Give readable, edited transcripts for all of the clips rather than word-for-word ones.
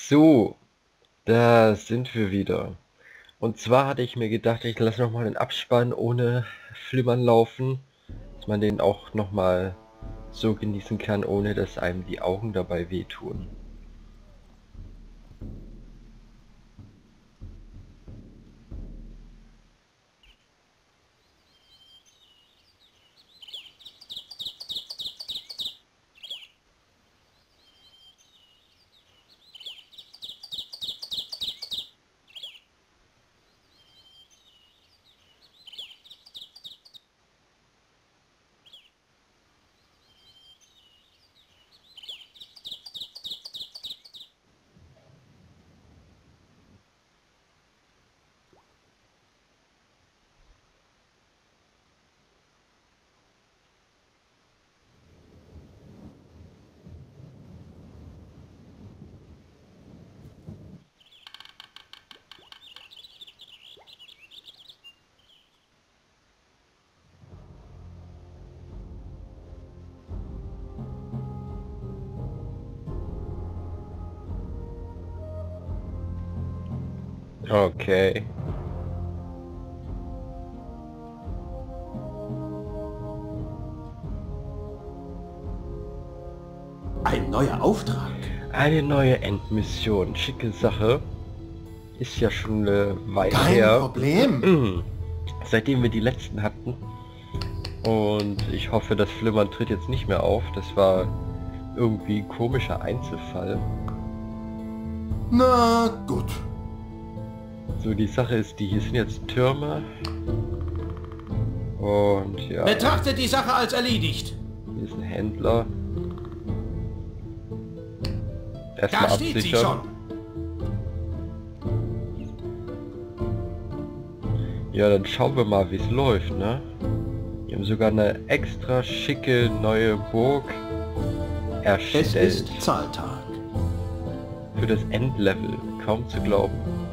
So, da sind wir wieder. Und zwar hatte ich mir gedacht, ich lasse nochmal den Abspann ohne Flimmern laufen, dass man den auch nochmal so genießen kann, ohne dass einem die Augen dabei wehtun. Okay. Ein neuer Auftrag. Eine neue Endmission. Schicke Sache. Ist ja schon eine Weile Kein her. Problem. Seitdem wir die letzten hatten. Und ich hoffe, das Flimmern tritt jetzt nicht mehr auf. Das war irgendwie ein komischer Einzelfall. Na gut. So, die Sache ist die, hier sind jetzt Türme. Und ja, Betrachtet die Sache als erledigt. hier ist ein Händler. Da Erstmal steht sie schon. absichern. Ja, dann schauen wir mal, wie es läuft, ne? Wir haben sogar eine extra schicke neue Burg Es erstellt. ist Zahltag. Für das Endlevel. Kaum zu glauben.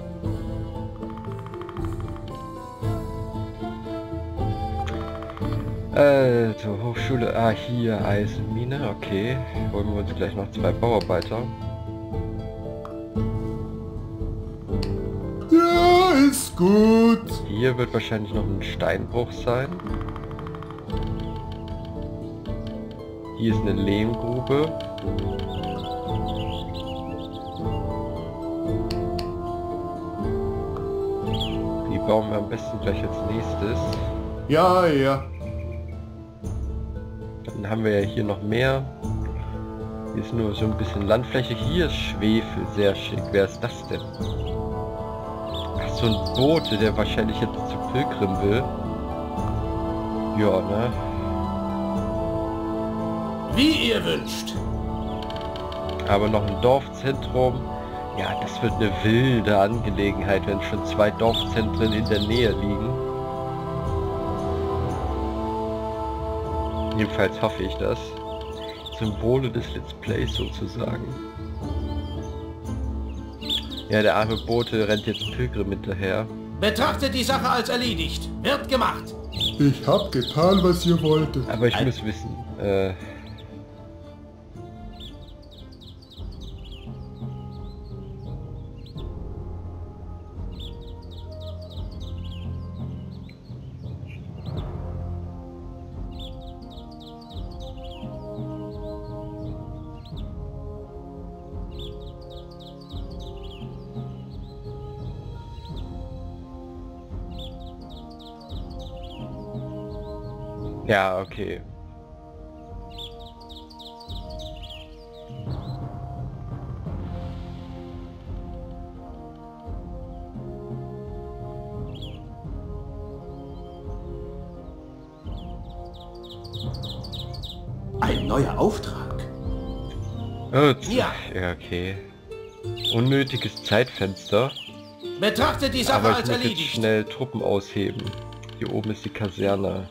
Also, Hochschule, hier, Eisenmine, okay. Holen wir uns gleich noch 2 Bauarbeiter. Ja, ist gut. Hier wird wahrscheinlich noch ein Steinbruch sein. Hier ist eine Lehmgrube. Die bauen wir am besten gleich als nächstes. Ja, ja. Dann haben wir ja hier noch mehr. Hier ist nur so ein bisschen Landfläche. Hier ist Schwefel, sehr schick. Wer ist das denn? Ach, so ein Bote, der wahrscheinlich jetzt zu Pilgrim will. Ja, ne? Wie ihr wünscht. Aber noch ein Dorfzentrum. Ja, das wird eine wilde Angelegenheit, wenn schon 2 Dorfzentren in der Nähe liegen. Jedenfalls hoffe ich das. Symbole des Let's Plays sozusagen. Ja, der arme Bote rennt jetzt Pilgrim hinterher. Betrachtet die Sache als erledigt. Wird gemacht. Ich hab getan, was ihr wolltet. Aber ich muss wissen, ja, okay. Ein neuer Auftrag. Ja. Ja, okay. Unnötiges Zeitfenster. Betrachtet die Sache Aber ich als muss jetzt erledigt. schnell Truppen ausheben. Hier oben ist die Kaserne.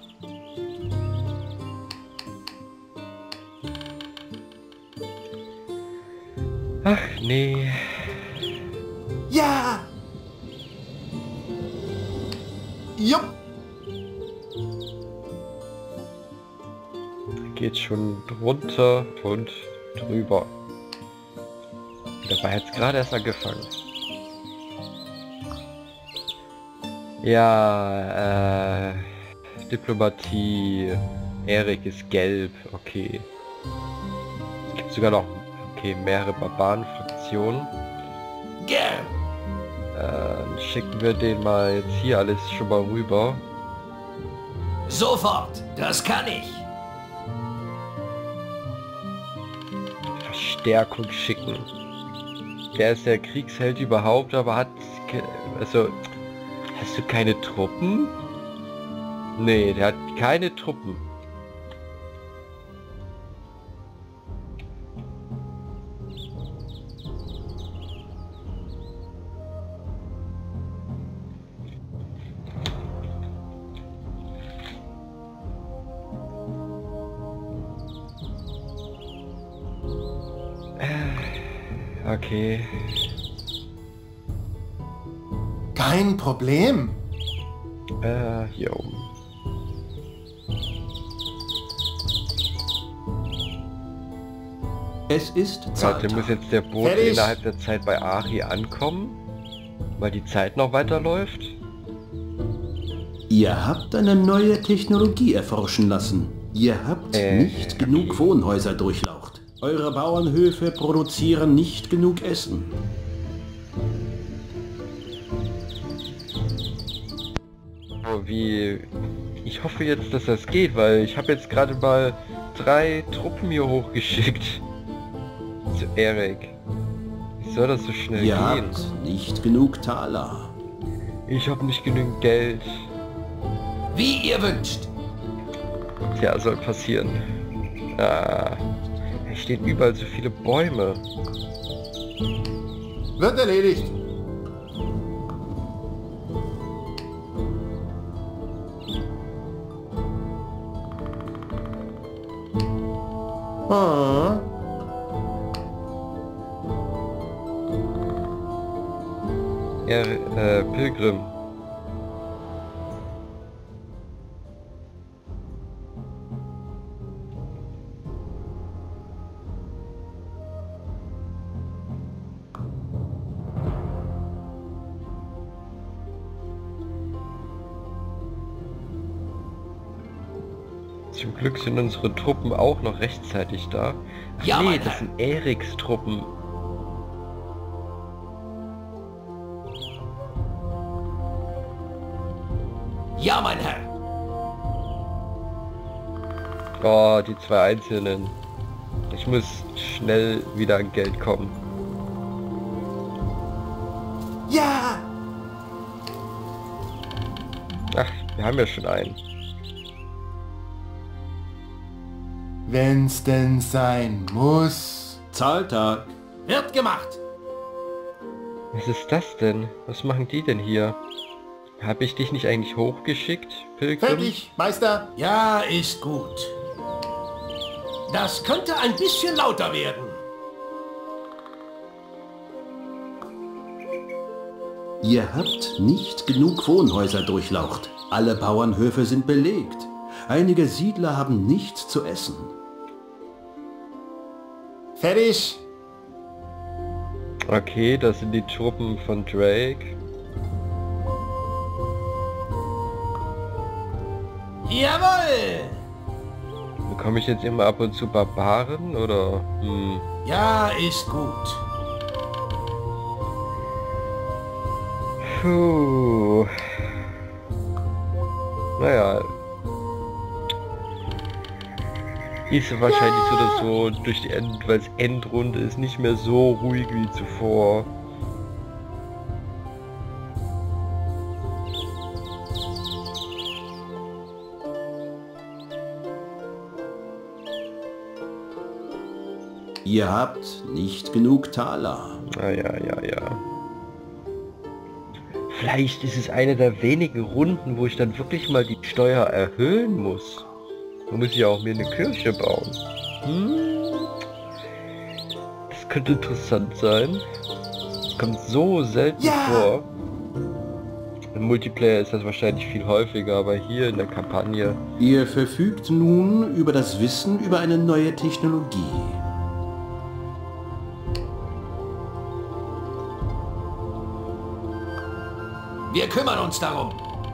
Ach nee. Ja. Jupp. Geht schon drunter und drüber. Dabei hat es gerade erst angefangen. Ja, Diplomatie. Erik ist gelb, okay. Es gibt sogar noch, okay, mehrere Barbarenfraktionen. Gern. Dann schicken wir den mal jetzt hier alles schon mal rüber. Sofort. Das kann ich. Verstärkung schicken. Der ist der Kriegsheld überhaupt, aber hat... Also... Hast du keine Truppen? Nee, der hat keine Truppen. Okay. Kein Problem. Hier oben. Es ist Warte, Zahltag. muss jetzt der Boot Fertig. innerhalb der Zeit bei Ari ankommen? Weil die Zeit noch weiterläuft? Ihr habt eine neue Technologie erforschen lassen. Ihr habt nicht genug Wohnhäuser durchlaucht. Eure Bauernhöfe produzieren nicht genug Essen. Oh, wie... Ich hoffe jetzt, dass das geht, weil ich habe jetzt gerade mal 3 Truppen hier hochgeschickt. Zu Erik. Wie soll das so schnell Ihr gehen? habt nicht genug Taler. Ich habe nicht genügend Geld. Wie ihr wünscht. Ja, soll passieren. Ah, es stehen überall so viele Bäume. Wird erledigt. Ah. Ja, Pilgrim. Zum Glück sind unsere Truppen auch noch rechtzeitig da. Ach Ja, nee, mein das Herr. sind Eriks Truppen. Ja, mein Herr. Oh, die 2 Einzelnen. Ich muss schnell wieder an Geld kommen. Ja. Ach, wir haben ja schon einen. Wenn's denn sein muss. Zahltag. Wird gemacht. Was ist das denn? Was machen die denn hier? Habe ich dich nicht eigentlich hochgeschickt, Pilgrim? Fertig, Meister. Ja, ist gut. Das könnte ein bisschen lauter werden. Ihr habt nicht genug Wohnhäuser durchlaucht. Alle Bauernhöfe sind belegt. Einige Siedler haben nichts zu essen. Fertig. Okay, das sind die Truppen von Drake. Jawohl. Bekomme ich jetzt immer ab und zu Barbaren oder? Ja, ist gut. Puh. Naja. Ist wahrscheinlich so, dass so durch die weil es Endrunde ist, nicht mehr so ruhig wie zuvor. Ihr habt nicht genug Taler. Ah, ja. Vielleicht ist es eine der wenigen Runden, wo ich dann wirklich mal die Steuer erhöhen muss. Da muss ich ja auch mir eine Kirche bauen. Das könnte interessant sein. Das kommt so selten vor. Im Multiplayer ist das wahrscheinlich viel häufiger, aber hier in der Kampagne... Ihr verfügt nun über das Wissen über eine neue Technologie. Wir kümmern uns darum.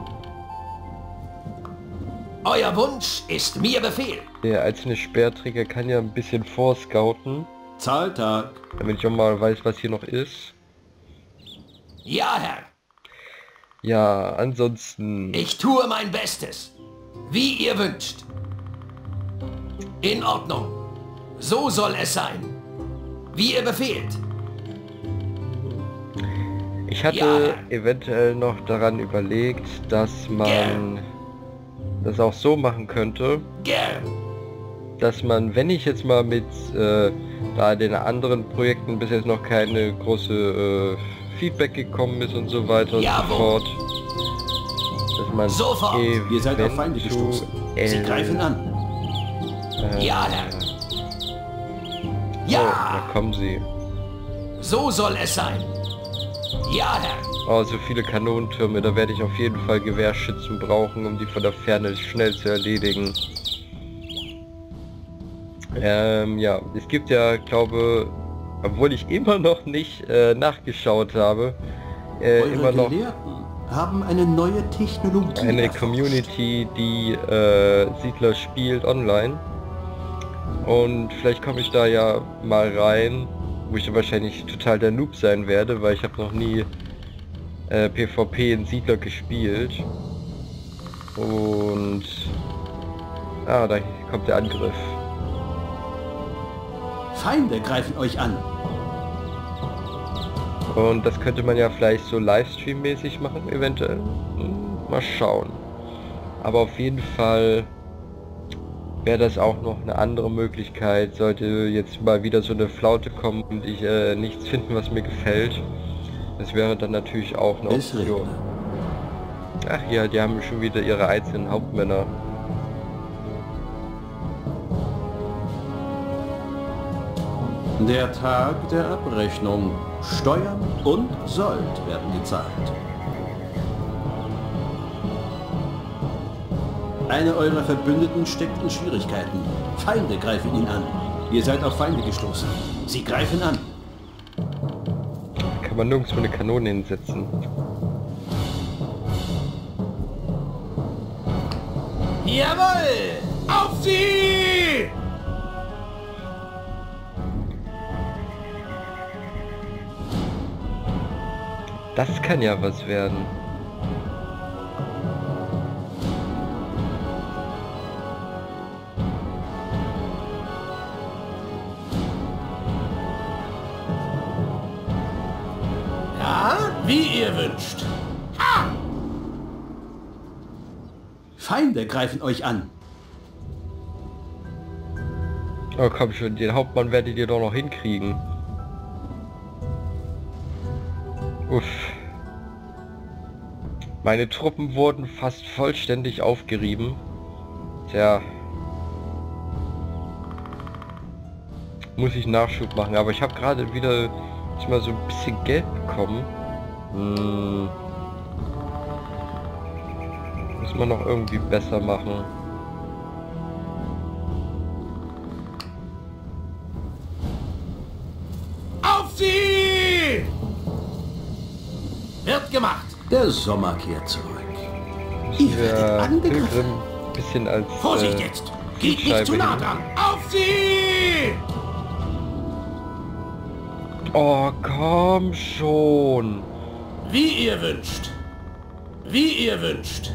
Euer Wunsch ist mir Befehl. Der einzelne Speerträger kann ja ein bisschen vorscouten, Zahltag. damit ich auch mal weiß, was hier noch ist. Ja, Herr. Ja, ansonsten... Ich tue mein Bestes. Wie ihr wünscht. In Ordnung. So soll es sein. Wie ihr befehlt. Ich hatte Ja. eventuell noch daran überlegt, dass man das auch so machen könnte, Gern. dass man, wenn ich jetzt mal mit da den anderen Projekten bis jetzt noch keine große Feedback gekommen ist und so weiter und so Jawohl. fort, dass man Sofort. Ihr seid auf Feinde gestoßen. Sie greifen an. Ja, Herr. Oh, Ja. da kommen sie. So soll es sein. Ja, Herr. Oh, so viele Kanonentürme, da werde ich auf jeden Fall Gewehrschützen brauchen, um die von der Ferne schnell zu erledigen. Ja, es gibt ja, glaube, obwohl ich immer noch nicht nachgeschaut habe, immer Eure noch Gelehrten haben eine neue Technologie eine erforscht. Community, die Siedler spielt online. Und vielleicht komme ich da ja mal rein, wo ich dann wahrscheinlich total der Noob sein werde, weil ich habe noch nie PvP in Siedler gespielt. Und da kommt der Angriff. Feinde greifen euch an. Und das könnte man ja vielleicht so Livestream-mäßig machen, eventuell. Mal schauen. Aber auf jeden Fall wäre das auch noch eine andere Möglichkeit, sollte jetzt mal wieder so eine Flaute kommen und ich nichts finden, was mir gefällt. Das wäre dann natürlich auch eine Es Option. regnet. Ach ja, die haben schon wieder ihre einzelnen Hauptmänner. Der Tag der Abrechnung. Steuern und Sold werden gezahlt. Einer eurer Verbündeten steckt in Schwierigkeiten. Feinde greifen ihn an. Ihr seid auf Feinde gestoßen. Sie greifen an. Kann man nirgendwo eine Kanone hinsetzen. Jawohl! Auf sie! Das kann ja was werden. Ja, wie ihr wünscht. Feinde greifen euch an. Oh komm schon, den Hauptmann werdet ihr doch noch hinkriegen. Uff. Meine Truppen wurden fast vollständig aufgerieben. Tja. Muss ich Nachschub machen, aber ich habe gerade wieder mal so ein bisschen Geld bekommen. Muss man noch irgendwie besser machen. Auf sie! Wird gemacht. Der Sommer kehrt zurück. Müssen Ihr werdet wir angegriffen. Pilgrim ein bisschen als Vorsicht jetzt! Geht nicht zu nah hin. dran! Auf sie! Oh, komm schon. Wie ihr wünscht. Wie ihr wünscht.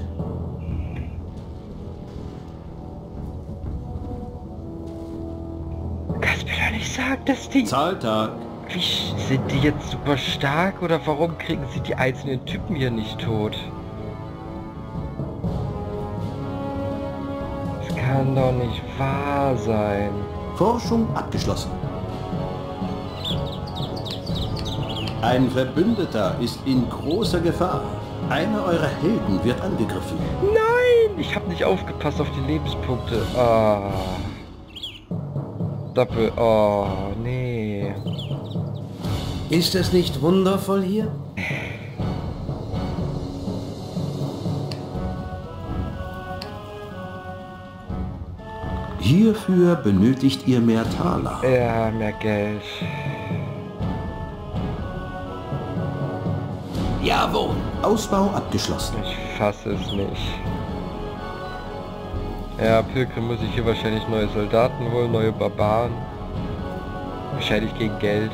Kannst mir doch nicht sagen, dass die... Zahltag. Wie sind die jetzt super stark oder warum kriegen sie die einzelnen Typen hier nicht tot? Das kann doch nicht wahr sein. Forschung abgeschlossen. Ein Verbündeter ist in großer Gefahr. Einer eurer Helden wird angegriffen. Nein, ich habe nicht aufgepasst auf die Lebenspunkte. Ah. Doppel. Oh, nee. Ist es nicht wundervoll hier? Hierfür benötigt ihr mehr Taler. Ja, mehr Geld. Jawohl. Ausbau abgeschlossen. Ich fasse es nicht. Ja, Pilgrim muss ich hier wahrscheinlich neue Soldaten holen, neue Barbaren. Wahrscheinlich gegen Geld.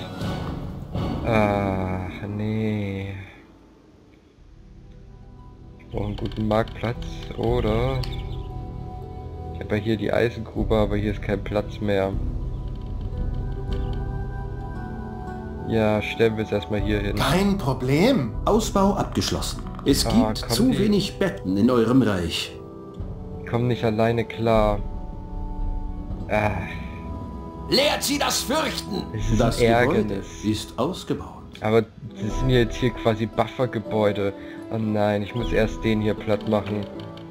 Ach, nee. Ich brauche einen guten Marktplatz, oder? Ich habe ja hier die Eisengrube, aber hier ist kein Platz mehr. Ja, stellen wir es erstmal hier hin. Kein Problem. Ausbau abgeschlossen. Es gibt kommt zu die- wenig Betten in eurem Reich. Ich komme nicht alleine klar. Lehrt sie das Fürchten. Es ist Das ein Gebäude Ärgernis. ist ausgebaut. Aber das sind jetzt hier quasi Buffergebäude. Oh nein, ich muss erst den hier platt machen.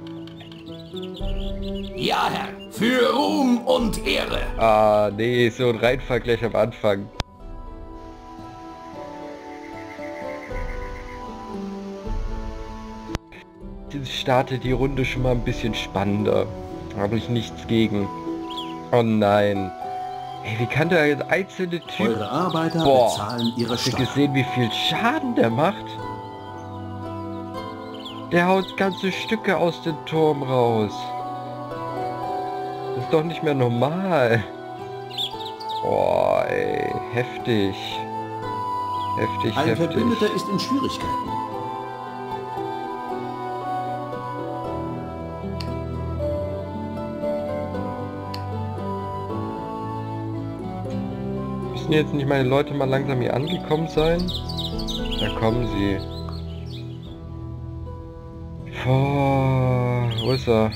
Ja, Herr. Für Ruhm und Ehre. Ah, nee, so ein Reinfall gleich am Anfang. Das startet die Runde schon mal ein bisschen spannender. Habe ich nichts gegen. Oh nein. Ey, wie kann der jetzt einzelne Typ... Eure Arbeiter Boah, bezahlen ihre Hast du Steuern. gesehen, wie viel Schaden der macht? Der haut ganze Stücke aus dem Turm raus. Das ist doch nicht mehr normal. Boah, ey, heftig. Heftig, Ein heftig. Verbündeter ist in Schwierigkeiten. Müssen jetzt nicht meine Leute mal langsam hier angekommen sein? Da kommen sie. Boah, wo ist er?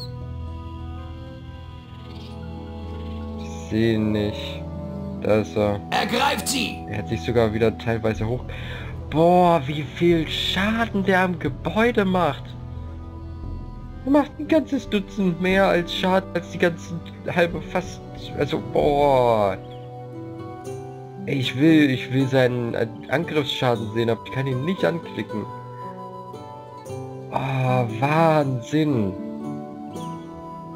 Ich sehe ihn nicht. Da ist er. Ergreift sie. Er hat sich sogar wieder teilweise hoch... Boah, wie viel Schaden der am Gebäude macht. Er macht ein ganzes Dutzend mehr als Schaden als die ganzen halbe fast... Also, boah. Ey, ich will seinen Angriffsschaden sehen, aber ich kann ihn nicht anklicken. Ah, Wahnsinn.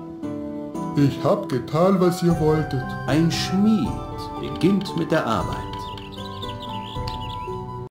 Ich hab getan, was ihr wolltet. Ein Schmied beginnt mit der Arbeit.